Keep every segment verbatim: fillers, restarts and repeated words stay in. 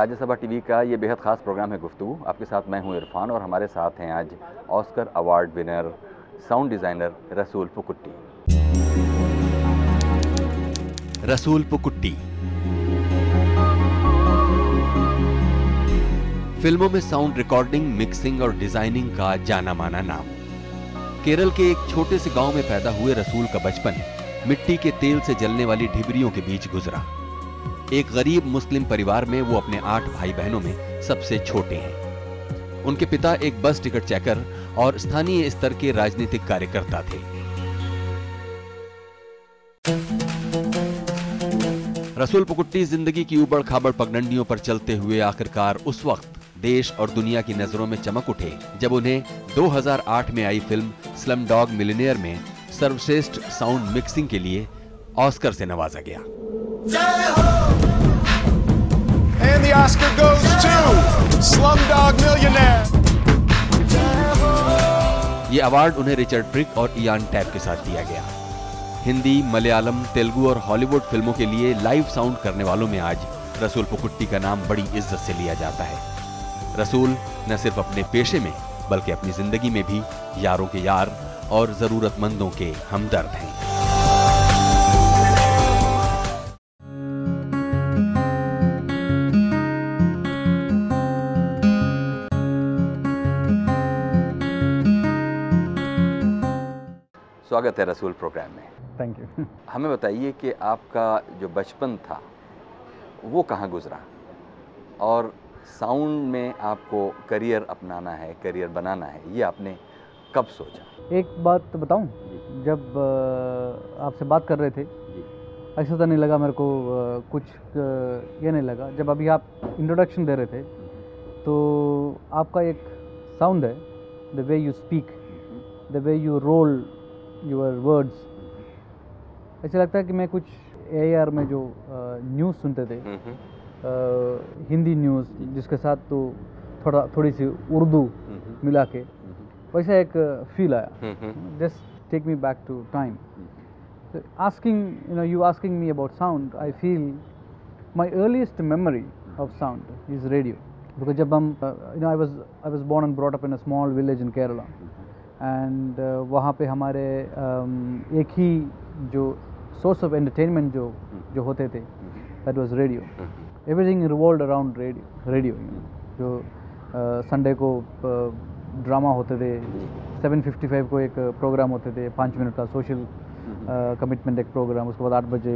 Rajya Sabha TV का ये बेहद ख़ास प्रोग्राम है गुफ्तगू। आपके साथ मैं हूं इरफान और हमारे साथ हैं आज Oscar award winner sound designer Rasool Pookutty. Rasool Pookutty फिल्मों में साउंड रिकॉर्डिंग, मिक्सिंग और डिजाइनिंग का जाना माना नाम। केरल के एक छोटे से गांव में पैदा हुए रसूल का बचपन मिट्टी के तेल से जलने वाली ढिबरियों के बीच गुजरा। एक गरीब मुस्लिम परिवार में वो अपने आठ भाई बहनों में सबसे छोटे हैं। उनके पिता एक बस टिकट चेकर और स्थानीय स्तर के राजनीतिक कार्यकर्ता थे। रसूल पुकुट्टी जिंदगी की उबड़ खाबड़ पगडंडियों पर चलते हुए आखिरकार उस वक्त देश और दुनिया की नजरों में चमक उठे जब उन्हें दो हज़ार आठ में आई फिल्म स्लमडॉग मिलियनेयर में सर्वश्रेष्ठ साउंड मिक्सिंग के लिए ऑस्कर से नवाजा गया। And the Oscar goes to Slumdog Millionaire. ये अवार्ड उन्हें रिचर्ड प्रिक और इयान टैप के साथ दिया गया। हिंदी, मलयालम, तेलुगु और हॉलीवुड फिल्मों के लिए लाइव साउंड करने वालों में आज रसूल पुकुट्टी का नाम बड़ी इज्जत से लिया जाता है। रसूल न सिर्फ अपने पेशे में बल्कि अपनी जिंदगी में भी यारों के यार और जरूरतमंदों के हमदर्द हैं। स्वागत है रसूल प्रोग्राम में। Thank you. हमें बताइए कि आपका जो बचपन था वो कहाँ गुजरा और साउंड में आपको करियर अपनाना है, करियर बनाना है, ये आपने कब सोचा? एक बात बताऊं, जब आपसे बात कर रहे थे ऐसा तो नहीं लगा मेरे को, कुछ ये नहीं लगा। जब अभी आप इंट्रोडक्शन दे रहे थे तो आपका एक साउंड है, the way you speak, the way you roll your words, ऐसा लगता है कि मैं कुछ ए आर में जो न्यूज़ सुनते थे, आ, हिंदी न्यूज़ जिसके साथ तो थोड़ा थोड़ी सी उर्दू मिला के, वैसा एक फील आया। Just take me back to time. Asking you know you asking me about sound, I feel my earliest memory of sound is radio. Because जब हम you know I was I was born and brought up in a small village in Kerala, and uh, वहाँ पे हमारे um, एक ही जो source of entertainment जो जो होते थे, that was radio. Everything revolved around radio radio जो संडे uh, को ड्रामा uh, होते थे, सेवन फिफ्टी फाइव को एक प्रोग्राम होते थे, पाँच मिनट का सोशल कमिटमेंट एक प्रोग्राम, उसके बाद आठ बजे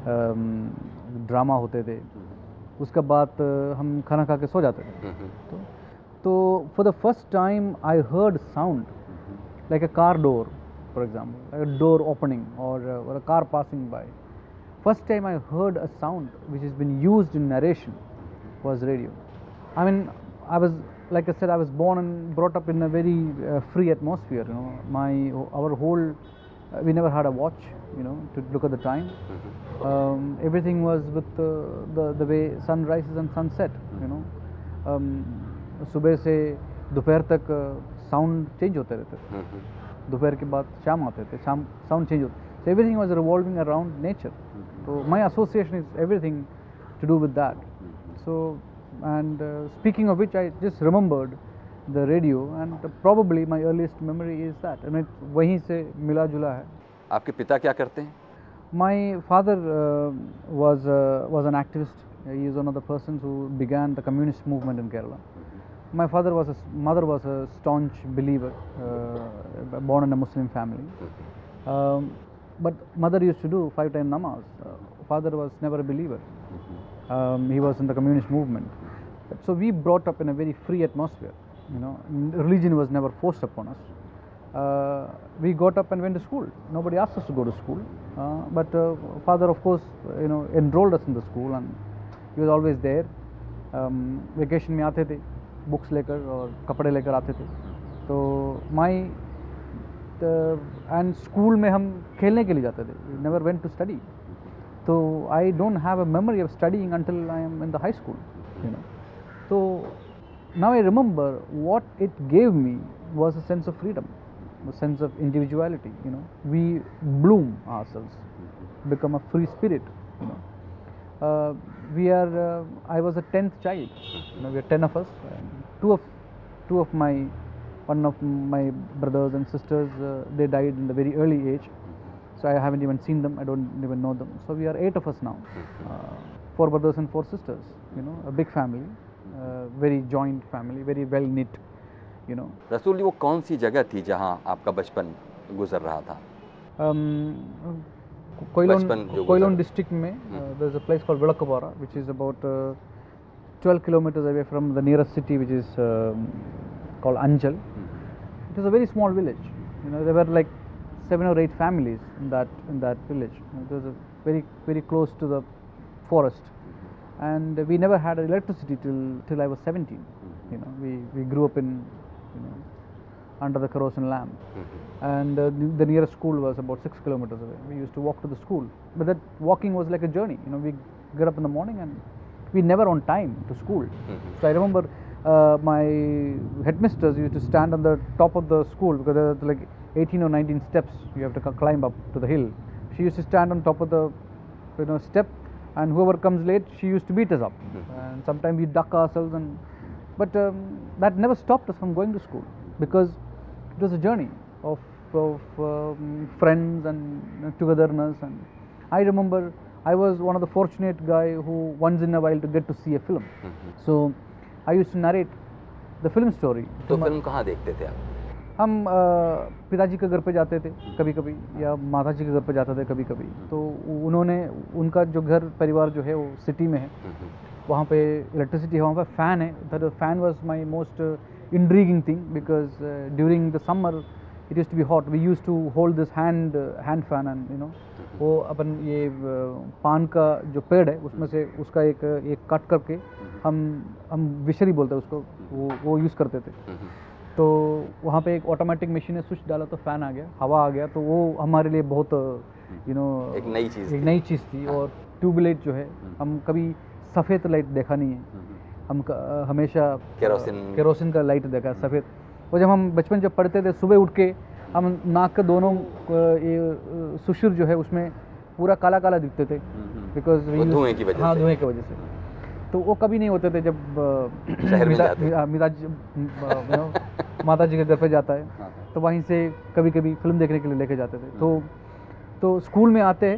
ड्रामा um, होते थे, उसके बाद uh, हम खाना खा के सो जाते थे। तो तो for the first time I heard sound like a car door, for example, like a door opening or, uh, or a car passing by. First time I heard a sound which has been used in narration was radio. I mean, I was, like I said, I was born and brought up in a very uh, free atmosphere. You know, my our whole uh, we never had a watch, you know, to look at the time. Um, everything was with uh, the the way sun rises and sun set. You know, um, सुबह से दोपहर तक sound change होते रहते थे, दोपहर के बाद शाम आते थे, शाम साउंड चेंज होते, so everything was revolving around nature. So my association is everything to do with that. So and uh, speaking of which, I just remembered the radio, and uh, probably my earliest memory is that. I mean, वहीं से मिला जुला है। आपके पिता क्या करते हैं? My father uh, was uh, was an activist. He is one of the persons who began the communist movement in Kerala. My father was a, mother was a staunch believer, uh, born in a Muslim family. Um, but mother used to do five time namaz. Uh, father was never a believer. Um, he was in the communist movement. So we brought up in a very free atmosphere. You know, religion was never forced upon us. Uh, we got up and went to school. Nobody asked us to go to school. Uh, but uh, father, of course, you know, enrolled us in the school, and he was always there. Um, vacation में आते थे, books लेकर और कपड़े लेकर आते थे। तो माई एंड स्कूल में हम खेलने के लिए जाते थे, नेवर वेंट टू स्टडी। तो I don't have a memory of studying until I am in the high school, you know. तो now I remember what it gave me was a sense of freedom, a sense of individuality, you know. We bloom ourselves, become a free spirit, you know. Uh, we are. Uh, I was a tenth child. You know, we are ten of us. And two of two of my one of my brothers and sisters uh, they died in the very early age. So I haven't even seen them. I don't even know them. So we are eight of us now. Uh, four brothers and four sisters. You know, a big family, uh, very joint family, very well knit. You know. रसूल जी, वो कौन सी जगह थी जहाँ आपका बचपन गुजर रहा था? Um, Koilon district में uh, there is a place called Vilakavara, which is about uh, twelve kilometers away from the nearest city, which is um, called Anjal. It was a very small village. You know, there were like seven or eight families in that in that village. You know, it was a very very close to the forest, and we never had electricity till till I was seventeen. You know, we we grew up in, you know, under the kerosene lamp, and uh, the, the nearest school was about six kilometers away. We used to walk to the school, but that walking was like a journey. You know, we get up in the morning and we never on time to school. So I remember uh, my headmisters used to stand on the top of the school because there were like eighteen or nineteen steps you have to climb up to the hill. She used to stand on top of the, you know, step, and whoever comes late, she used to beat us up. And sometimes we duck ourselves, and but um, that never stopped us from going to school, because it was a journey of, of um, friends and, you know, togetherness. And I remember I was one of the fortunate guy who once in a while to get to see a film. So I used to narrate the film story. तो film कहाँ देखते थे आप? हम पिताजी के घर पे जाते थे कभी कभी, या माता जी के घर पे जाते थे कभी कभी. तो उन्होंने, उनका जो घर परिवार जो है वो सिटी में है, वहाँ पे इलेक्ट्रिसिटी है, वहाँ पे फ़ैन है. That fan was my most intriguing thing, because uh, during the summer it used to be hot. We used to hold this hand uh, hand fan, and you know, वो अपन ये पान का जो पेड़ है उसमें से उसका एक एक काट करके हम हम विशरी बोलते हैं उसको, वो वो यूज़ करते थे. तो वहाँ पे एक ऑटोमेटिक मशीन है, स्विच डाला तो फ़ैन आ गया, हवा आ गया. तो वो हमारे लिए बहुत यू नो एक नई चीज़ एक नई चीज़ थी. और ट्यूबलाइट जो है, हम कभी सफ़ेद लाइट देखा नहीं है, हम हमेशा केरोसिन केरोसिन का लाइट देखा सफ़ेद. और जब हम बचपन जब पढ़ते थे, सुबह उठ के हम नाक के दोनों ये सुशिर जो है उसमें पूरा काला काला दिखते थे, बिकॉज धुएं की वजह से. हाँ, धुएं की वजह से. तो वो कभी नहीं होते थे जब मिताज माता जी के घर पे जाता है, तो वहीं से कभी कभी फिल्म देखने के लिए लेके जाते थे. तो तो स्कूल में आते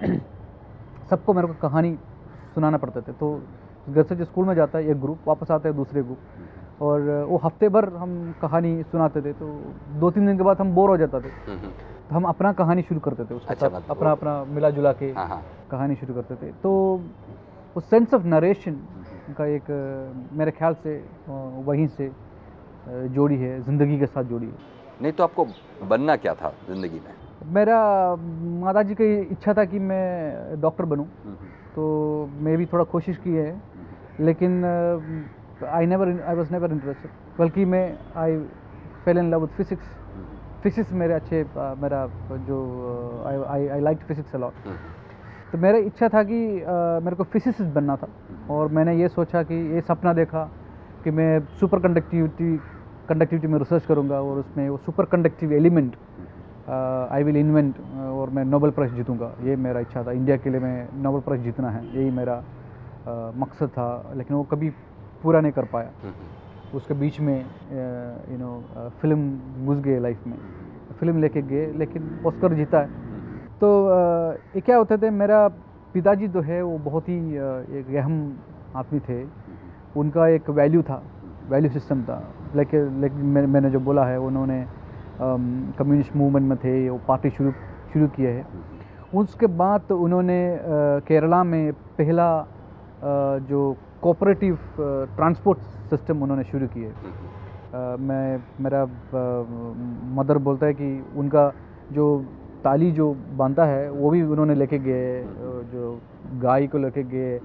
सबको मेरे को कहानी सुनाना पड़ते थे. तो घर से जो स्कूल में जाता है एक ग्रुप, वापस आता है दूसरे ग्रुप, और वो हफ्ते भर हम कहानी सुनाते थे. तो दो तीन दिन के बाद हम बोर हो जाते थे, तो हम अपना कहानी शुरू करते थे उसके अच्छा, साथ, अपना अपना मिला जुला के कहानी शुरू करते थे. तो वो सेंस ऑफ नरेशन का एक मेरे ख्याल से वहीं से जोड़ी है, ज़िंदगी के साथ जोड़ी है. नहीं तो आपको बनना क्या था ज़िंदगी में? मेरा माता जी की इच्छा था कि मैं डॉक्टर बनूं, तो मैं भी थोड़ा कोशिश की है, लेकिन I never I was never interested. बल्कि मैं I fell in love with physics. Physics मेरे अच्छे, मेरा जो I I like physics a lot. तो मेरा इच्छा था कि uh, मेरे को फिजिसिस्ट बनना था. और मैंने ये सोचा कि ये सपना देखा कि मैं सुपर कंडक्टिविटी कंडक्टिविटी में रिसर्च करूँगा, और उसमें वो super conductive element I will invent, और मैं नोबेल प्राइज़ जीतूँगा. ये मेरा इच्छा था, इंडिया के लिए मैं नोबेल प्राइज़ जीतना है, यही मेरा uh, मकसद था. लेकिन वो कभी पूरा नहीं कर पाया. उसके बीच में यू नो फिल्म घुस गए लाइफ में, फिल्म लेके गए, लेकिन ऑस्कर जीता है. तो uh, ये क्या होते थे, मेरा पिताजी जो है वो बहुत ही uh, एक अहम आदमी थे. उनका एक वैल्यू था, वैल्यू सिस्टम था. लेकिन लेकिन मैंने जो बोला है, उन्होंने कम्युनिस्ट um, मूवमेंट में थे, वो पार्टी शुरू शुरू किए है. उसके बाद तो उन्होंने uh, केरला में पहला uh, जो कोऑपरेटिव ट्रांसपोर्ट सिस्टम उन्होंने शुरू किए. uh, मैं मेरा मदर uh, बोलता है कि उनका जो ताली जो बांधता है वो भी उन्होंने लेके गए, जो गाय को लेके गए,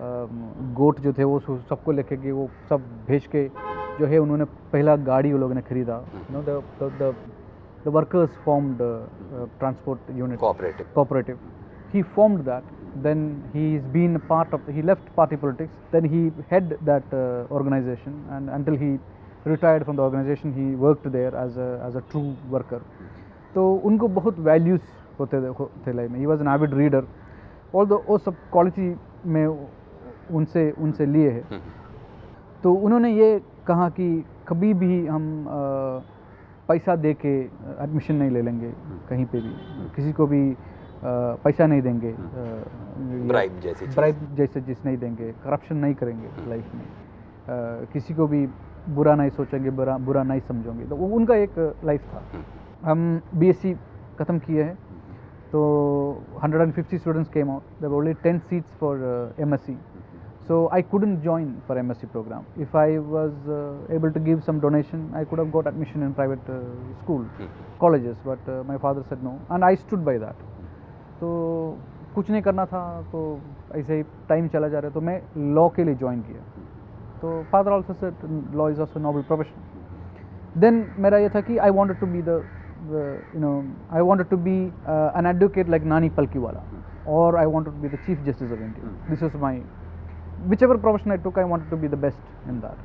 गोट जो थे वो सबको लेके गए. वो सब भेज के जो है उन्होंने पहला गाड़ी वो लोगों ने खरीदा. You know the the workers formed transport unit, cooperative cooperative he formed that. Then he's been a part of the, he left party politics, then he head that uh, organization, and until he retired from the organization he worked there as a as a true worker. तो उनको बहुत values होते थे थे life में. He was an avid reader. Although वो सब quality में उनसे उनसे लिए हैं। तो उन्होंने ये कहा कि कभी भी हम आ, पैसा दे के एडमिशन नहीं ले लेंगे कहीं पे भी, किसी को भी आ, पैसा नहीं देंगे, ब्राइब जैसे ब्राइब जैसे चीज़ नहीं देंगे, करप्शन नहीं करेंगे लाइफ में, आ, किसी को भी बुरा नहीं सोचेंगे, बुरा बुरा नहीं समझेंगे। तो वो उनका एक लाइफ था। हम बीएससी ख़त्म किए हैं तो one hundred fifty students came out. There were only ten seats for uh, M S c. So I couldn't join for M S c program. If I was uh, able to give some donation, I could have got admission in private uh, school, colleges. But uh, my father said no, and I stood by that. तो कुछ नहीं करना था, तो ऐसे ही time चला जा रहा है, तो मैं लॉ के लिए ज्वाइन किया। तो father also said law is also noble profession. देन मेरा ये था कि I wanted to be the you know I wanted to be an advocate like Nani Palkhivala, और I wanted to be the chief justice of India. This was my whichever profession I took, I wanted to be the best in that.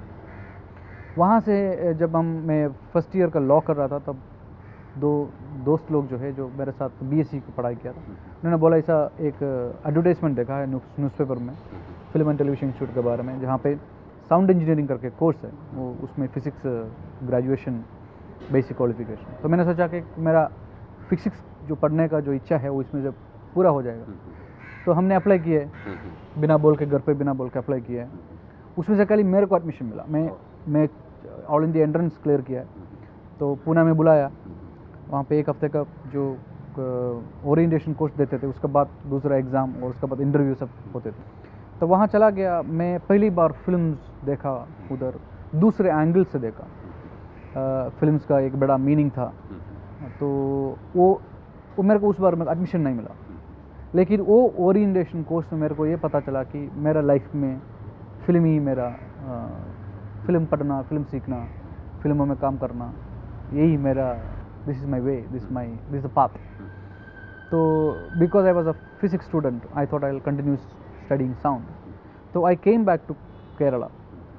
वहाँ से जब हम मैं first year का law कर रहा था, तब दो दोस्त लोग जो है जो मेरे साथ बीएससी की पढ़ाई किया था, उन्होंने बोला ऐसा एक एडवर्टाइजमेंट देखा है न्यूज़पेपर में फिल्म एंड टेलीविजन इंस्टीट्यूट के बारे में, जहाँ पे साउंड इंजीनियरिंग करके कोर्स है, वो उसमें फिजिक्स ग्रेजुएशन बेसिक क्वालिफिकेशन। तो मैंने सोचा कि मेरा फिजिक्स जो पढ़ने का जो इच्छा है वो इसमें जब पूरा हो जाएगा, तो हमने अप्लाई किए, बिना बोल के घर पे बिना बोल के अप्लाई किया है। उसमें से कल मेरे को एडमिशन मिला। मैं मैं ऑल इंडिया एंट्रेंस क्लियर किया है, तो पूना में बुलाया, वहाँ पे एक हफ्ते का जो ओरिएंटेशन कोर्स देते थे, उसके बाद दूसरा एग्ज़ाम और उसके बाद इंटरव्यू सब होते थे। तो वहाँ चला गया, मैं पहली बार फिल्म्स देखा, उधर दूसरे एंगल से देखा, फिल्म्स का एक बड़ा मीनिंग था। तो वो वो मेरे को उस बार में एडमिशन नहीं मिला, लेकिन वो ओरिएंटेशन कोर्स में मेरे को ये पता चला कि मेरा लाइफ में फिल्म ही मेरा आ, फिल्म पढ़ना, फिल्म सीखना, फिल्मों में काम करना, यही मेरा this is my way, this my this a path. तो because I was a physics student, I thought I will continue studying sound. तो I came back to Kerala.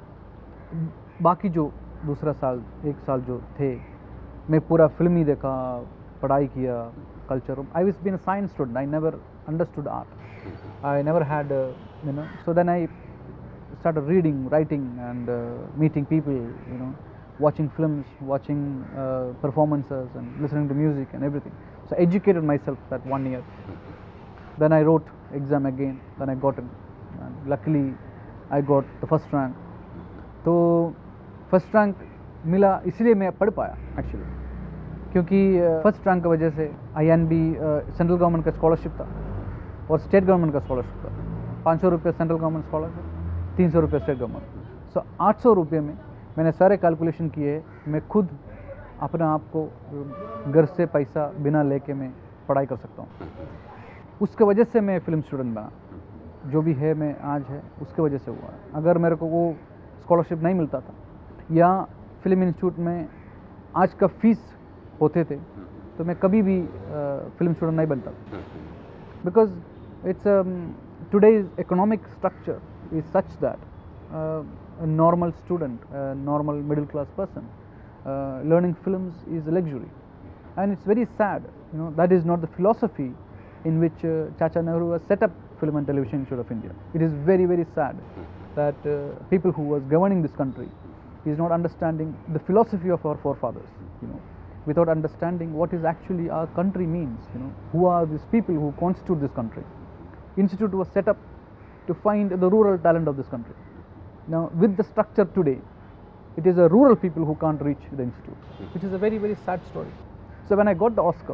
बाकी जो दूसरा साल एक साल जो थे, मैं पूरा फिल्म ही देखा, पढ़ाई किया, culture. I was being a science student. I never understood art. I never had, uh, you know. So then I started reading, writing, and uh, meeting people. You know, watching films, watching uh, performances, and listening to music and everything. So I educated myself that one year. Then I wrote exam again. Then I got it. And luckily, I got the first rank. तो first rank मिला, इसलिए मैं पढ़ पाया actually. क्योंकि first rank की वजह से I and B central government का स्कॉलरशिप था और स्टेट गवर्नमेंट का स्कॉलरशिप था। पाँच सौ रुपये सेंट्रल गवर्नमेंट स्कॉलरशिप, तीन सौ रुपये स्टेट गवर्नमेंट। सो आठ सौ रुपये में मैंने सारे कैलकुलेशन किए, मैं खुद अपने आप को घर से पैसा बिना लेके मैं पढ़ाई कर सकता हूँ। उसके वजह से मैं फिल्म स्टूडेंट बना, जो भी है मैं आज है उसके वजह से हुआ। अगर मेरे को वो स्कॉलरशिप नहीं मिलता था या फिल्म इंस्टीट्यूट में आज का फीस होते थे, तो मैं कभी भी फिल्म स्टूडेंट नहीं बनता। Because it's today's economic structure is such that normal student, normal middle class person learning films is luxury, and it's very sad, you know, that is not the philosophy in which uh, Chacha Nehru has set up Film and Television Institute of India. It is very, very sad that uh, people who was governing this country is not understanding the philosophy of our forefathers, you know, without understanding what is actually our country means, you know, who are these people who constitute this country. Institute was set up to find the rural talent of this country. Now, with the structure today, it is a rural people who can't reach the institute, which is a very, very sad story. So when I got the Oscar,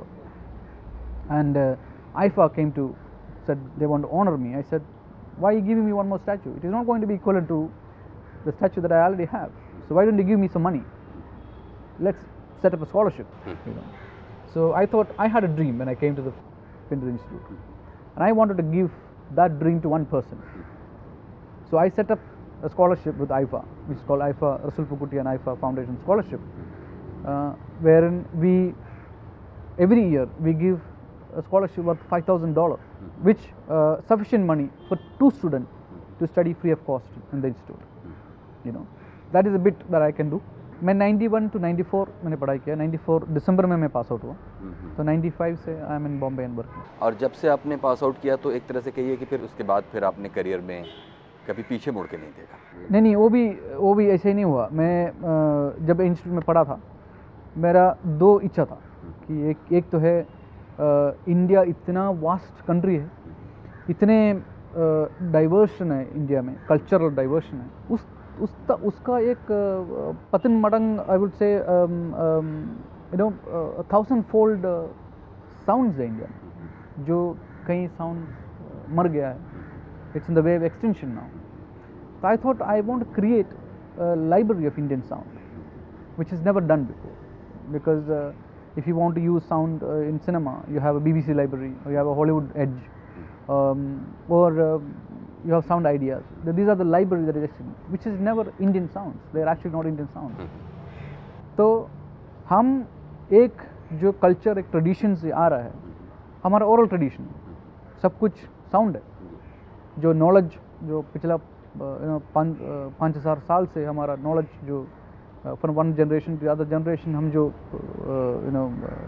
and uh, I F A came to, said they want to honor me, I said, why are you giving me one more statue? It is not going to be equivalent to the statue that I already have. So why don't you give me some money? Let's set up a scholarship. You know. So I thought I had a dream when I came to the Pindar Institute, and I wanted to give that dream to one person. So I set up a scholarship with I F A, which is called I F A Resul Pookutty and I F A Foundation Scholarship, uh, wherein we every year we give a scholarship worth five thousand dollars, which uh, sufficient money for two students to study free of cost in the institute. You know, that is a bit that I can do. मैं ninety-one to ninety-four मैंने पढ़ाई किया, ninety-four दिसंबर में मैं pass out हुआ, तो ninety-five से I am in Bombay and working. और जब से आपने पास आउट किया तो एक तरह से कहिए कि फिर उसके बाद फिर आपने करियर में कभी पीछे मुड़ के नहीं देखा? नहीं नहीं, वो भी वो भी ऐसे ही नहीं हुआ। मैं अ, जब इंस्टीट्यूट में पढ़ा था, मेरा दो इच्छा था कि एक एक तो है आ, इंडिया इतना वास्ट कंट्री है, इतने डाइवर्शन है इंडिया में, कल्चरल डाइवर्शन है, उस उसका उसका एक पतन मडंग I would say you know thousand fold sounds है इंडिया में, जो कहीं साउंड मर गया है, it's in the way of extension now. So I thought I want to create a library of Indian sound, which is never done before, because uh, if you want to use sound uh, in cinema, you have a B B C library, or you have a Hollywood Edge, um, or uh, you have sound ideas. These are the libraries that exist, which is never Indian sounds. They are actually not Indian sounds. तो हम एक जो culture, एक tradition से आ रहा है, हमारा oral tradition, सब कुछ साउंड है, जो नॉलेज जो पिछला यू नो पाँच पाँच हज़ार साल से हमारा नॉलेज जो from one generation to other generation हम जो यू नो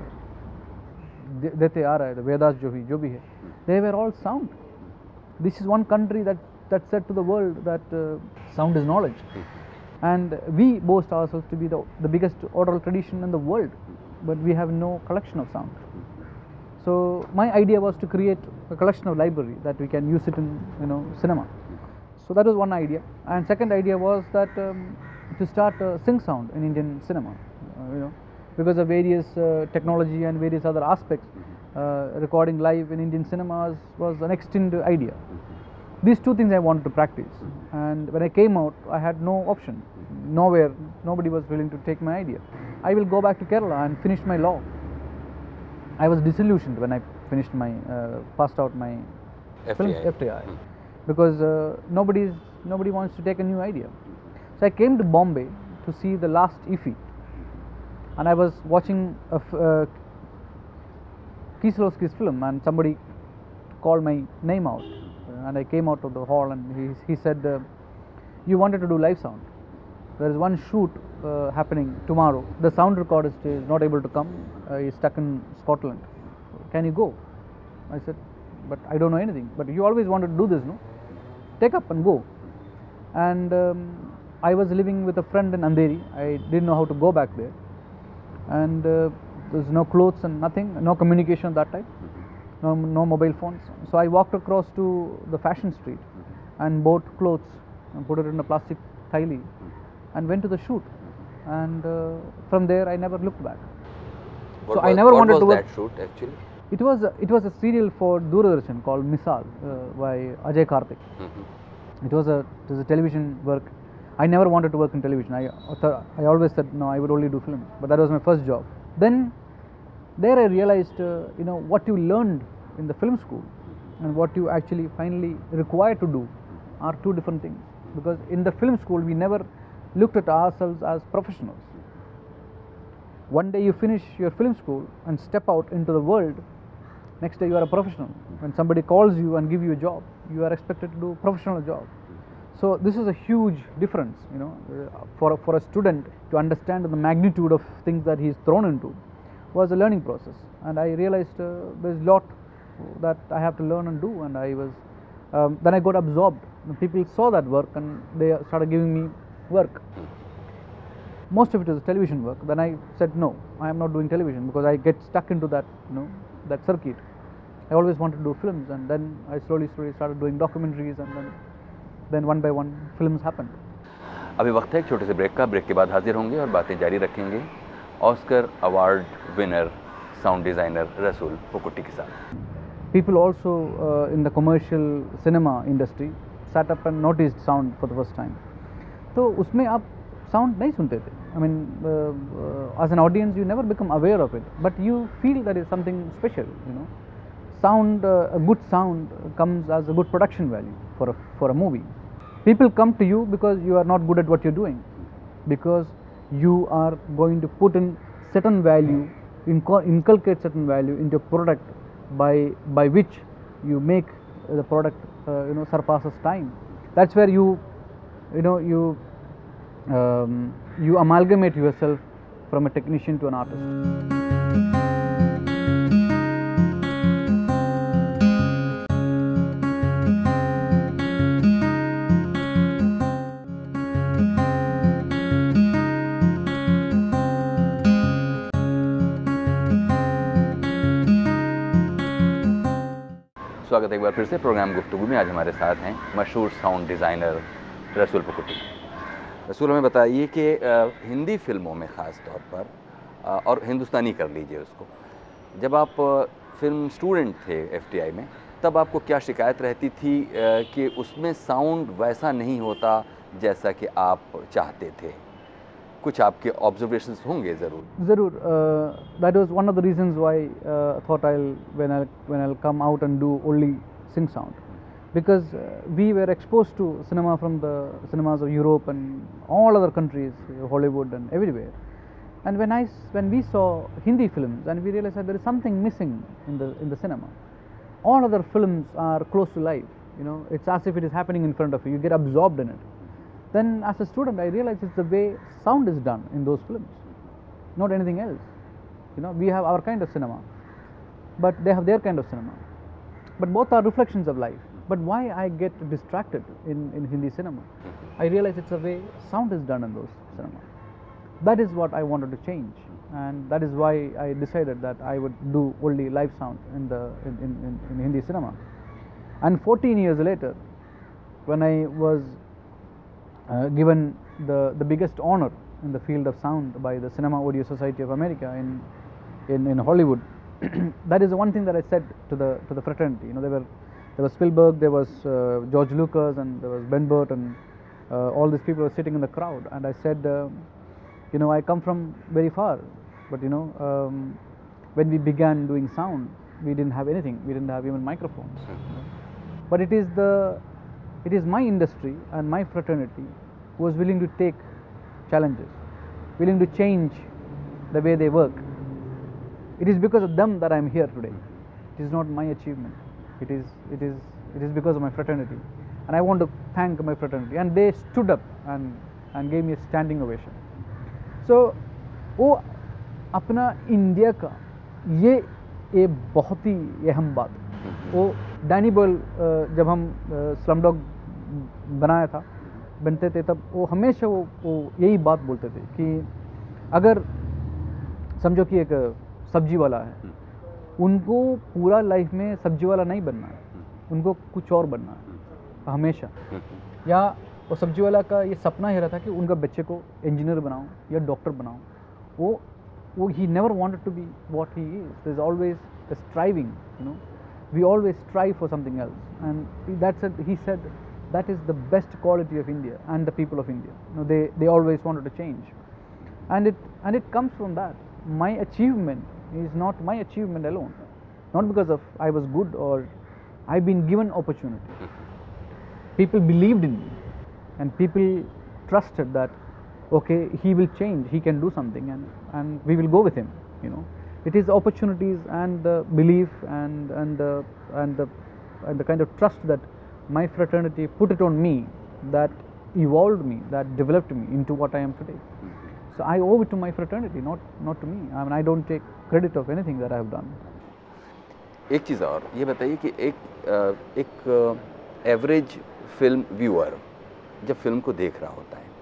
देते आ रहा है, वेदास जो भी जो भी है, they were all sound. This is one country that that said to the world that uh, sound is knowledge, and we boast ourselves to be the the biggest oral tradition in the world, but we have no collection of sound. So my idea was to create a collection of library that we can use it in you know cinema. So that was one idea, and second idea was that um, to start a sync sound in Indian cinema, uh, you know, because of various uh, technology and various other aspects. Uh, recording live in Indian cinemas was an extended idea. These two things I wanted to practice, and when I came out, I had no option. Nowhere, nobody was willing to take my idea. I will go back to Kerala and finish my law. I was disillusioned when I finished my, uh, passed out my F T I. F T I, because uh, nobody's, nobody wants to take a new idea. So I came to Bombay to see the last I F I, and I was watching a f- uh, Kieslowski's film, and somebody called my name out, uh, and I came out of the hall, and he, he said, uh, you wanted to do live sound. There is one shoot uh, happening tomorrow. The sound recordist is not able to come. Uh, he's stuck in Scotland. Can you go? I said, but I don't know anything. But you always wanted to do this, no? Take up and go. And um, I was living with a friend in Andheri. I didn't know how to go back there. And uh, there's no clothes and nothing, no communication at that time, no, no mobile phones. So I walked across to the fashion street and bought clothes and put it in a plastic thali and went to the shoot. And uh, from there I never looked back. What so was, I never what wanted was to work. that shoot actually? It was a, it was a serial for Doordarshan called Misal uh, by Ajay Karthik. Mm-hmm. It was a it was a television work. I never wanted to work in television. I I always said no, I would only do films. But that was my first job. Then there I realized uh, you know what you learned in the film school and what you actually finally required to do are two different things. Because in the film school we never looked at ourselves as professionals. One day you finish your film school and step out into the world. Next day you are a professional. When somebody calls you and give you a job, you are expected to do a professional job. So this is a huge difference, you know, for a, for a student to understand the magnitude of things that he is thrown into was a learning process. And I realized uh, there's a lot that I have to learn and do. And I was um, then I got absorbed. People saw that work and they started giving me work. Most of it was television work. Then I said no, I am not doing television because I get stuck into that, you know, that circuit. I always wanted to do films, and then I slowly slowly started doing documentaries, and then then one by one films happened. अभी वक्त है एक छोटे से break का. Break के बाद हाजिर होंगे और बातें जारी रखेंगे Oscar award winner sound designer Rasool Pookutty के साथ. People also uh, in the commercial cinema industry sat up and noticed sound for the first time. तो उसमें आप sound नहीं सुनते थे. I mean, uh, uh, as an audience, you never become aware of it, but you feel that is something special. You know, sound, uh, a good sound comes as a good production value for a for a movie. People come to you because you are not good at what you're doing, because you are going to put in certain value, inculcate certain value into a product by by which you make the product uh, you know surpasses time. That's where you you know you Um, you amalgamate yourself from a technician to an artist. स्वागत है एक बार फिर से programme गुफ्तगू में। आज हमारे साथ हैं मशहूर साउंड डिज़ाइनर रसूल पुकुट्टी। रसूल, हमें बताइए कि हिंदी फिल्मों में ख़ास तौर पर आ, और हिंदुस्तानी कर लीजिए उसको, जब आप फिल्म स्टूडेंट थे एफटीआई में, तब आपको क्या शिकायत रहती थी आ, कि उसमें साउंड वैसा नहीं होता जैसा कि आप चाहते थे? कुछ आपके ऑब्जर्वेशंस होंगे ज़रूर। ज़रूर। That was one of the reasons why thought I when I when I come out and do only sync sound, because uh, we were exposed to cinema from the cinemas of Europe and all other countries, uh, Hollywood and everywhere. And when I when we saw Hindi films, and we realized that there is something missing in the in the cinema. All other films are close to life. You know, it's as if it is happening in front of you. You get absorbed in it. Then, as a student, I realized it's the way sound is done in those films, not anything else. You know, we have our kind of cinema, but they have their kind of cinema. But both are reflections of life. But why I get distracted in, in Hindi cinema? I realize it's the way sound is done in those cinema. That is what I wanted to change, and that is why I decided that I would do only live sound in the in, in, in, in Hindi cinema. And fourteen years later, when I was uh, given the the biggest honor in the field of sound by the Cinema Audio Society of America in in, in Hollywood, that is the one thing that I said to the to the fraternity. You know, there were there was Spielberg, there was uh, George Lucas, and there was Ben Burt, and uh, all these people were sitting in the crowd. And I said, uh, you know, I come from very far, but you know, um, when we began doing sound, we didn't have anything. We didn't have even microphones. But it is the it is my industry and my fraternity who was willing to take challenges, willing to change the way they work. It is because of them that I am here today. It is not my achievement. It is it is it is because of my fraternity, and I want to thank my fraternity. And they stood up and and gave me a standing ovation. So वो अपना India का ये एक बहुत ही अहम बात है। वो डैनी बॉयल जब हम स्लमडॉग बनाया था बनते थे, तब वो हमेशा वो वो यही बात बोलते थे कि अगर समझो कि एक सब्जी वाला है, उनको पूरा लाइफ में सब्जी वाला नहीं बनना है, उनको कुछ और बनना है हमेशा। या वो सब्जी वाला का ये सपना ही रहा था कि उनका बच्चे को इंजीनियर बनाऊं या डॉक्टर बनाऊं। वो वो he never wanted to be what he is. There is always a striving, you know, we always strive for something else, and that's he said that is the best quality of India and the people of India. You know, they they always wanted to change, and it and it comes from that. My achievement is not my achievement alone, not because of I was good or I've been given opportunity. People believed in me, and people trusted that okay, he will change, he can do something, and and we will go with him. You know, it is opportunities and the belief and and the and the and the kind of trust that my fraternity put it on me that evolved me, that developed me into what I am today. So I owe it to my fraternity, not not to me. I mean, I don't take credit of anything that I have done. एक चीज़ और ये बताइए कि एक एक average film viewer जब film को देख रहा होता है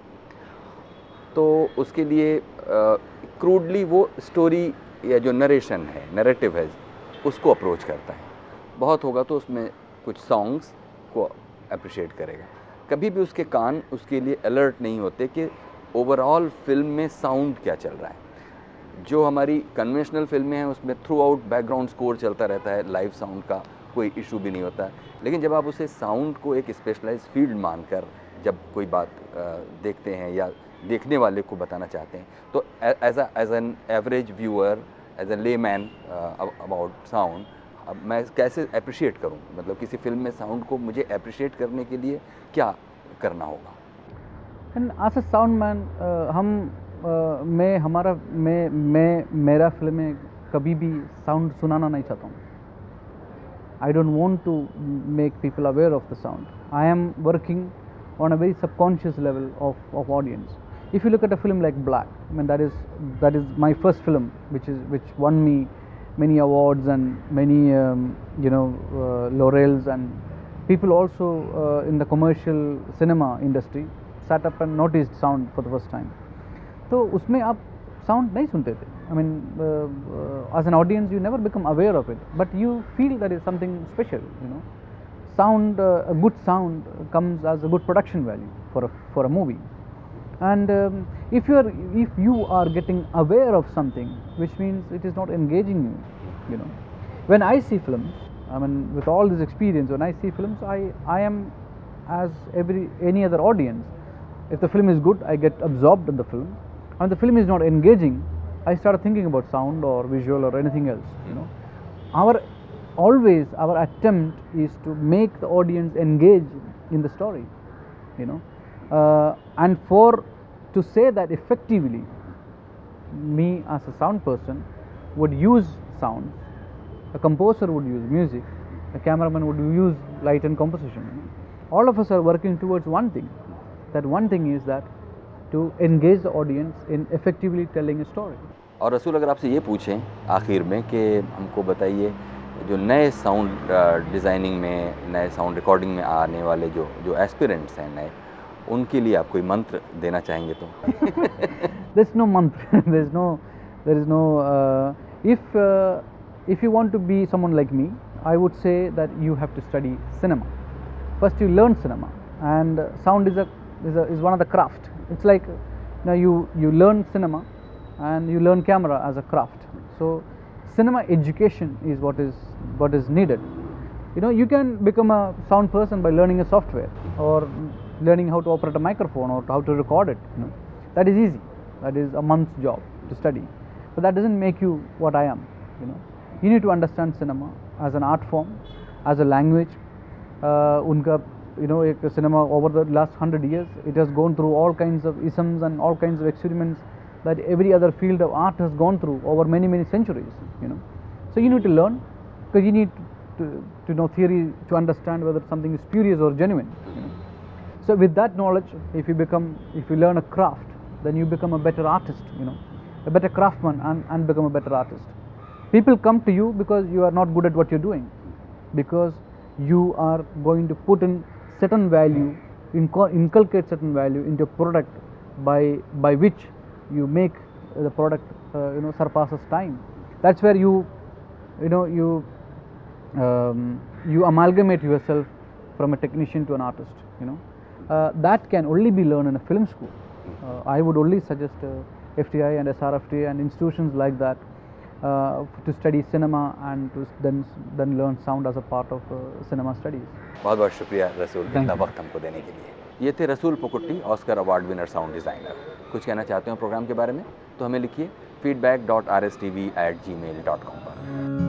तो उसके लिए क्रूडली वो स्टोरी या जो नरेशन है, नैरेटिव है, उसको अप्रोच करता है। बहुत होगा तो उसमें कुछ सॉन्ग्स को अप्रिशिएट करेगा। कभी भी उसके कान उसके लिए अलर्ट नहीं होते कि ओवरऑल फिल्म में साउंड क्या चल रहा है। जो हमारी कन्वेंशनल फिल्में हैं उसमें थ्रू आउट बैकग्राउंड स्कोर चलता रहता है, लाइव साउंड का कोई इशू भी नहीं होता है। लेकिन जब आप उसे साउंड को एक स्पेशलाइज फील्ड मानकर जब कोई बात देखते हैं या देखने वाले को बताना चाहते हैं, तो as a as an average viewer, as a layman about sound, अब मैं कैसे अप्रिशिएट करूं? मतलब किसी फिल्म में साउंड को मुझे अप्रिशिएट करने के लिए क्या करना होगा? And as a sound man हम uh, मैं हमारा मैं मैं मेरा फिल्म में कभी भी साउंड सुनाना नहीं चाहता हूँ। I don't want to make people aware of the sound. I am working on a very subconscious level of of audience. If you look at a film like Black, I mean that is that is my first film which is which won me many awards and many um, you know uh, laurels, and people also uh, in the commercial cinema industry sat up and noticed sound for the first time. तो उसमें आप sound नहीं सुनते थे, I mean, uh, uh, as an audience, you never become aware of it, but you feel that is something special. You know, sound, uh, a good sound comes as a good production value for a for a movie, and um, if you are if you are getting aware of something, which means it is not engaging you. You know, when I see films, I mean, with all this experience, when I see films, I I am as every any other audience. If the film is good, I get absorbed in the film, and the film is not engaging, I start thinking about sound or visual or anything else. You know, our always our attempt is to make the audience engage in the story. You know, uh, and for to say that effectively, me as a sound person would use sounds, a composer would use music, a cameraman would use light and composition. You know? All of us are working towards one thing. That one thing is that to engage the audience in effectively telling a story. और रसूल, अगर आपसे ये पूछें आखिर में कि हमको बताइए जो नए साउंड डिज़ाइनिंग में, नए साउंड रिकॉर्डिंग में आने वाले जो जो एस्पिरेंट्स हैं नए, उनके लिए आप कोई मंत्र देना चाहेंगे तो? There's no mantra. There's no, there is no. Uh, if uh, if you want to be someone like me, I would say that you have to study cinema. First, you learn cinema, and uh, sound is a is a is one of the craft. It's like, you know, you you learn cinema, and you learn camera as a craft. So, cinema education is what is what is needed. You know, you can become a sound person by learning a software or learning how to operate a microphone or how to record it. You know, that is easy. That is a month's job to study. But that doesn't make you what I am. You know, you need to understand cinema as an art form, as a language. Uh, unka, you know, ek cinema over the last hundred years, it has gone through all kinds of isms and all kinds of experiments that every other field of art has gone through over many many centuries. You know, so you need to learn, because you need to, to know theory to understand whether something is spurious or genuine. You know? So with that knowledge, if you become, if you learn a craft, then you become a better artist. You know, a better craftsman, and, and become a better artist. People come to you because you are not good at what you're doing, because you are going to put in certain value, inculcate certain value into a product by by which you make the product uh, you know surpasses time. That's where you you know you um, you amalgamate yourself from a technician to an artist. You know, uh, that can only be learned in a film school. Uh, I would only suggest uh, F T I and S R F T and institutions like that uh, to study cinema and to then then learn sound as a part of uh, cinema studies. बहुत बहुत शुक्रिया रसूल, इतना वक्त हमको देने के लिए। ये थे Rasool Pookutty, Oscar award winner sound designer. कुछ कहना चाहते हो प्रोग्राम के बारे में तो हमें लिखिए feedback dot r s t v at gmail dot com पर।